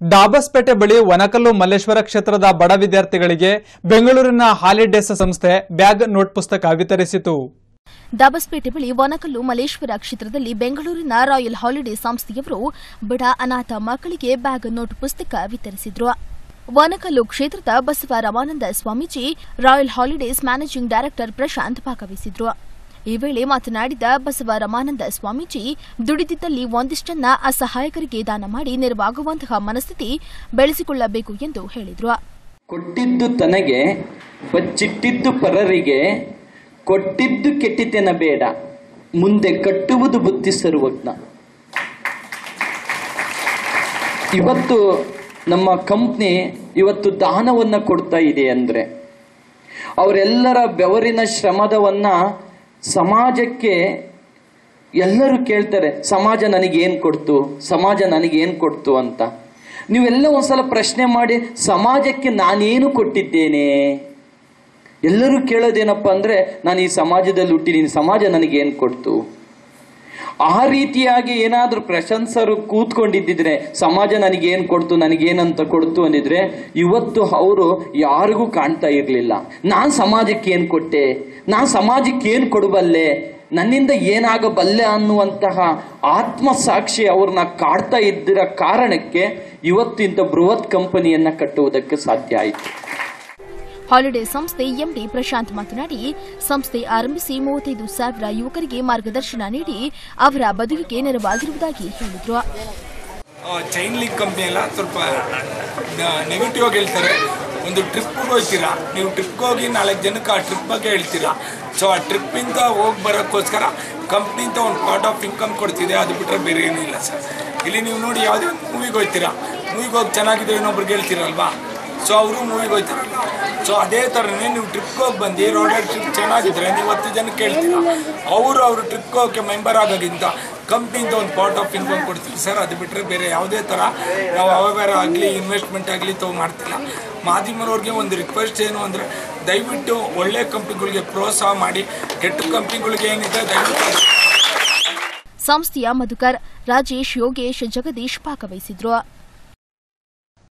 ಡಾಬಸ್ಪೇಟೆ ಬಳಿ ವನಕಲ್ಲು ಮಲ್ಲೇಶ್ವರ ಕ್ಷೇತ್ರದ ಬಡ ವಿದ್ಯಾರ್ಥಿಗಳಿಗೆ ಬೆಂಗಳೂರಿನ ಹಾಲಿಡೇಸ್ ಸಂಸ್ಥೆ ಬ್ಯಾಗ್ ನೋಟ್ ಪುಸ್ತಕ ವಿತರಿಸಿತು. ಡಾಬಸ್ಪೇಟೆ ಬಳಿ ವನಕಲ್ಲು ಮಲ್ಲೇಶ್ವರ ಕ್ಷೇತ್ರದಲ್ಲಿ ಬೆಂಗಳೂರಿನ ರಾಯಲ್ ಹಾಲಿಡೇಸ್ ಸಂಸ್ಥೆಯವರು ಬಡ ಅನಾಥ ಮಕ್ಕಳಿಗೆ ಬ್ಯಾಗ್ ನೋಟ್ ಪುಸ್ತಕ ವಿತರಿಸಿದರು. ವನಕಲ್ಲು ಕ್ಷೇತ್ರದ Basava Ramananda Swamiji, royal holidays managing director Prashanth ಭಾಗವಹಿಸಿದ್ರು. ಈ ವೇಳೆ ಮಾತನಾಡಿದ ಬಸವ ರಾಮಾನಂದ ಸ್ವಾಮೀಜಿ, ದುಡಿದಿದ್ದಲ್ಲಿ ಒಂದಿಷ್ಟನ್ನ ಅಸಹಾಯಕರಿಗೆ ದಾನ ಮಾಡಿ ನೆರವಾಗುವಂತಹ ಮನಸ್ಥಿತಿ ಬೆಳೆಸಿಕೊಳ್ಳಬೇಕು ಎಂದು ಹೇಳಿದರು. ಕೊಟ್ಟಿದ್ದು ತನಗೆ, ಬಚ್ಚಿಟ್ಟಿದ್ದು ಪರರಿಗೆ, ಕೊಟ್ಟಿದ್ದು ಕೆಟ್ಟಿತನ ಬೇಡ, ಮುಂದೆ ಕಟ್ಟುವುದು ಬುದ್ಧಿ ಸರ್ವಜ್ಞ. ಇವತ್ತು ನಮ್ಮ ಕಂಪ್ನಿ ಇವತ್ತು ದಾನವನ್ನ ಕೊಡ್ತಾ ಇದೆ ಅಂದ್ರೆ ಅವರೆಲ್ಲರ ಬೆವರಿನ ಶ್ರಮದವನ್ನ ಸಮಾಜಕ್ಕೆ ಎಲ್ಲರೂ ಕೇಳ್ತಾರೆ, ಸಮಾಜ ನನಗೇನು ಕೊಡ್ತು, ಸಮಾಜ ನನಗೇನು ಕೊಡ್ತು ಅಂತ. ನೀವೆಲ್ಲ ಒಂದ್ಸಲ ಪ್ರಶ್ನೆ ಮಾಡಿ, ಸಮಾಜಕ್ಕೆ ನಾನೇನು ಕೊಟ್ಟಿದ್ದೇನೆ? ಎಲ್ಲರೂ ಕೇಳೋದೇನಪ್ಪ ಅಂದ್ರೆ, ನಾನು ಈ ಸಮಾಜದಲ್ಲಿ ಹುಟ್ಟಿದ್ದೀನಿ, ಸಮಾಜ ನನಗೇನು ಕೊಡ್ತು? ಆ ರೀತಿಯಾಗಿ ಏನಾದ್ರೂ ಪ್ರಶಂಸರು ಕೂತ್ಕೊಂಡಿದ್ದಿದ್ರೆ, ಸಮಾಜ ನನಗೇನು ಕೊಡ್ತು, ನನಗೇನಂತ ಕೊಡ್ತು ಅಂದಿದ್ರೆ ಇವತ್ತು ಅವರು ಯಾರಿಗೂ ಕಾಣ್ತಾ ಇರಲಿಲ್ಲ. ನಾನು ಸಮಾಜಕ್ಕೆ ಏನು ಕೊಟ್ಟೆ, ನಾನು ಸಮಾಜಕ್ಕೆ ಏನು ಕೊಡಬಲ್ಲೆ, ನನ್ನಿಂದ ಏನಾಗಬಲ್ಲೆ ಅನ್ನುವಂತಹ ಆತ್ಮಸಾಕ್ಷಿ ಅವ್ರನ್ನ ಕಾಡ್ತಾ ಇದ್ದಿರೋ ಕಾರಣಕ್ಕೆ ಇವತ್ತು ಇಂಥ ಬೃಹತ್ ಕಂಪನಿಯನ್ನ ಕಟ್ಟುವುದಕ್ಕೆ ಸಾಧ್ಯ ಆಯಿತು. ಹಾಲಿಡೇ ಸಂಸ್ಥೆ ಎಂಡಿ ಪ್ರಶಾಂತ್ ಮಾತನಾಡಿ, ಸಂಸ್ಥೆ ಆರಂಭಿಸಿ 35,000 ಯುವಕರಿಗೆ ಮಾರ್ಗದರ್ಶನ ನೀಡಿ ಅವರ ಬದುಕಿಗೆ ನೆರವಾಗಿರುವುದಾಗಿ ಹೇಳಿದರು. ಚೈನ್ ಲಿಂಕ್ ಕಂಪ್ನಿ ಎಲ್ಲ ಸ್ವಲ್ಪ ನೆಗೆಟಿವ್ ಆಗಿ ಹೇಳ್ತಾರೆ. ಒಂದು ಟ್ರಿಪ್ಗೆ ಹೋಗ್ತೀರಾ, ನೀವು ಟ್ರಿಪ್ಗೆ ಹೋಗಿ 4 ಜನಕ್ಕೆ ಆ ಟ್ರಿಪ್ ಬಗ್ಗೆ ಹೇಳ್ತೀರಾ. ಸೊ ಆ ಟ್ರಿಪ್ಪಿಂದ ಹೋಗಿ ಬರೋಕ್ಕೋಸ್ಕರ ಕಂಪ್ನಿಂದ ಒಂದು ಪಾರ್ಟ್ ಆಫ್ ಇನ್ಕಮ್ ಕೊಡ್ತಿದೆ, ಅದು ಬಿಟ್ಟರೆ ಬೇರೆ ಏನೂ ಇಲ್ಲ ಸರ್. ಇಲ್ಲಿ ನೀವು ನೋಡಿ, ಯಾವುದೇ ಮೂವಿಗೆ ಹೋಗ್ತೀರಾ, ಮೂವಿಗೆ ಹೋಗಿ ಚೆನ್ನಾಗಿದೆ ಇನ್ನೊಬ್ರಿಗೆ ಹೇಳ್ತೀರಲ್ವಾ, ಸೊ ಅವರು ಮೂವಿಗೆ ಹೋಗ್ತಾರಲ್ಲ. ಸೊ ಅದೇ ಥರನೇ ನೀವು ಟ್ರಿಪ್ಗೆ ಹೋಗಿ ಬಂದು ರೋಡಲ್ಲಿ ಟ್ರಿಪ್ ಚೆನ್ನಾಗಿದ್ರೆ ನೀವು 10 ಜನಕ್ಕೆ ಹೇಳ್ತೀರ, ಅವರು ಟ್ರಿಪ್ಗೆ ಹೋಗೋಕ್ಕೆ ಮೆಂಬರ್ ಆಗೋಕ್ಕಿಂತ ಕಂಪ್ನಿಯಿಂದ ಒಂದು ಪಾರ್ಟ್ ಆಫ್ ಇನ್ಕಮ್ ಕೊಡ್ತೀವಿ ಸರ್. ಅದು ಬಿಟ್ಟರೆ ಬೇರೆ ಯಾವುದೇ ಥರ ನಾವು ಅವ್ಯವಹಾರ ಆಗಲಿ ಇನ್ವೆಸ್ಟ್ಮೆಂಟ್ ಆಗಲಿ ಮಾಡ್ತಿಲ್ಲ. ಮಾಧ್ಯಮರವ್ರಿಗೆ ಒಂದು ರಿಕ್ವೆಸ್ಟ್ ಏನು ಅಂದರೆ, ದಯವಿಟ್ಟು ಒಳ್ಳೆ ಕಂಪ್ನಿಗಳಿಗೆ ಪ್ರೋತ್ಸಾಹ ಮಾಡಿ, ಕೆಟ್ಟ ಕಂಪ್ನಿಗಳಿಗೆ ಏನಿದೆ ದಯವಿಟ್ಟು. ಸಂಸ್ಥೆಯ ಮಧುಕರ್, ರಾಜೇಶ್, ಯೋಗೇಶ್, ಜಗದೀಶ್ ಭಾಗವಹಿಸಿದ್ರು.